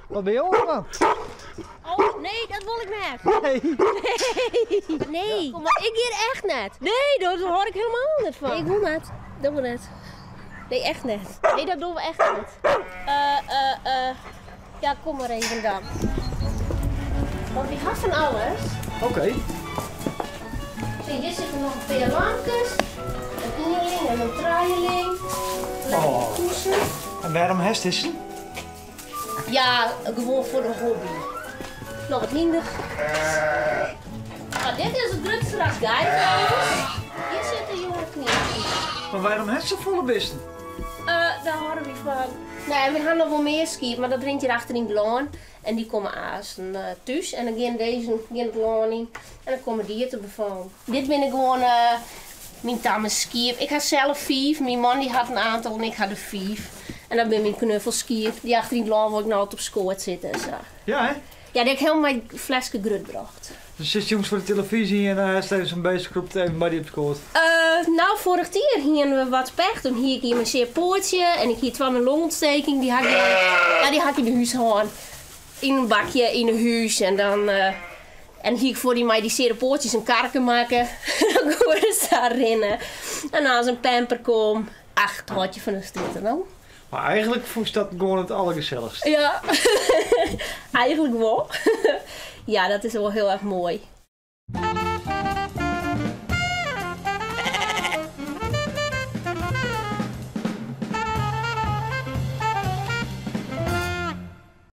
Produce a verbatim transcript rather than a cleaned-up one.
Wat ben je allemaal? Oh, nee, dat wil ik net. Nee. Nee. Nee. Kom maar, ik hier echt net. Nee, daar hoor ik helemaal niet van. Nee, ik wil net. Dat wil net. Nee, echt net. Nee, dat doen we echt niet. Eh, eh, eh. Ja, kom maar even dan. Want die gaat van alles. Oké. Okay. Zie, hier zitten nog een paar lampjes. Een ingeling en een traaieling. Oh. En waarom heeft het? Ja, gewoon voor de hobby. Nog wat minder. Nou, dit is het drukstraks guide trouwens. Hier zitten jonge knieën. Maar waarom heeft ze volle bisten? Uh, daar houden we van. Nee, we gaan nog wel meer skiën, maar dat rent hier achter in de laan. En die komen aas uh, thuis. En dan gaan deze gaan het laan in. En dan komen die hier te bevallen. Dit ben ik gewoon uh, mijn tamme skiën. Ik had zelf vijf. Mijn man die had een aantal en ik had er vijf. En dan ben mijn knuffelskier. Die achter in de laan waar ik nou op schoot zit en zo. Ja, hè? Ja, die heb ik helemaal mijn flesje grut gebracht. Dus zit jongens voor de televisie en dan uh, steeds zo'n bezig groep even bij die op scoort. Uh, nou, vorig jaar gingen we wat pech. Toen hier ik hier mijn zeer poortje en ik hier twaalf mijn longontsteking. Die had ik, ja, die had ik in de huis gewoon. In een bakje in een huis en dan. Uh, en hier voor die mij die zeer poortjes een karken maken. Dan worden ze daar rennen. En als een pamper komt, ach, het hartje van een stoet dan. Maar eigenlijk vond je dat gewoon het allergezelligst. Ja, eigenlijk wel. Ja, dat is wel heel erg mooi.